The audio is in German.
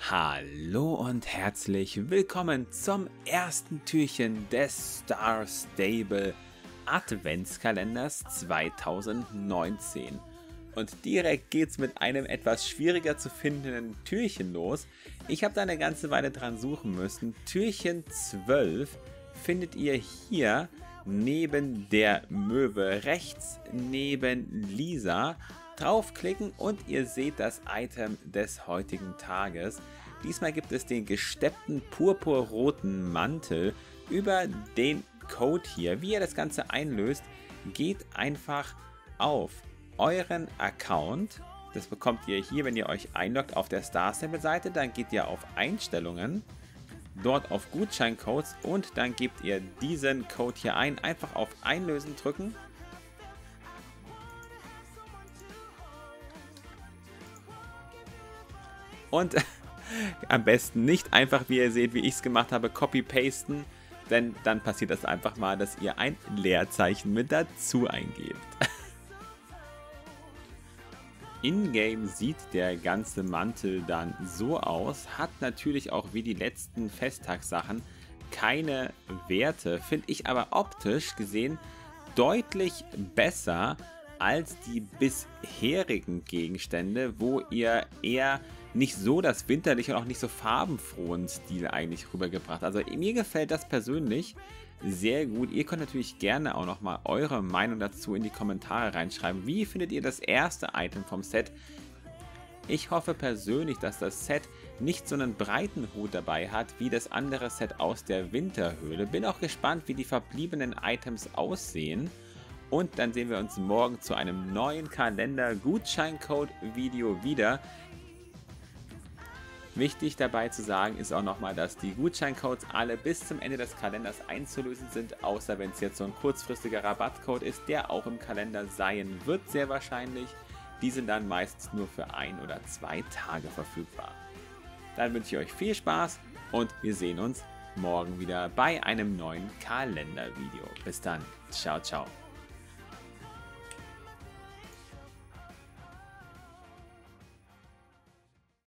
Hallo und herzlich willkommen zum ersten Türchen des Star Stable Adventskalenders 2019. Und direkt geht's mit einem etwas schwieriger zu findenden Türchen los. Ich habe da eine ganze Weile dran suchen müssen. Türchen 12 findet ihr hier neben der Möwe rechts neben Lisa. Draufklicken und ihr seht das Item des heutigen Tages. Diesmal gibt es den gesteppten purpurroten Mantel über den Code hier. Wie ihr das Ganze einlöst, geht einfach auf euren Account. Das bekommt ihr hier, wenn ihr euch einloggt auf der Star Stable Seite. Dann geht ihr auf Einstellungen, dort auf Gutscheincodes und dann gebt ihr diesen Code hier ein. Einfach auf Einlösen drücken. Und am besten nicht einfach, wie ihr seht, wie ich es gemacht habe, copy-pasten, denn dann passiert das einfach mal, dass ihr ein Leerzeichen mit dazu eingebt. In-game sieht der ganze Mantel dann so aus, hat natürlich auch wie die letzten Festtagssachen keine Werte, finde ich aber optisch gesehen deutlich besser als die bisherigen Gegenstände, wo ihr eher nicht so das winterliche und auch nicht so farbenfrohen Stil eigentlich rübergebracht. Also mir gefällt das persönlich sehr gut. Ihr könnt natürlich gerne auch nochmal eure Meinung dazu in die Kommentare reinschreiben. Wie findet ihr das erste Item vom Set? Ich hoffe persönlich, dass das Set nicht so einen breiten Hut dabei hat wie das andere Set aus der Winterhöhle. Bin auch gespannt, wie die verbliebenen Items aussehen. Und dann sehen wir uns morgen zu einem neuen Kalender-Gutscheincode-Video wieder. Wichtig dabei zu sagen ist auch nochmal, dass die Gutscheincodes alle bis zum Ende des Kalenders einzulösen sind, außer wenn es jetzt so ein kurzfristiger Rabattcode ist, der auch im Kalender sein wird, sehr wahrscheinlich. Die sind dann meistens nur für 1 oder 2 Tage verfügbar. Dann wünsche ich euch viel Spaß und wir sehen uns morgen wieder bei einem neuen Kalendervideo. Bis dann, ciao, ciao.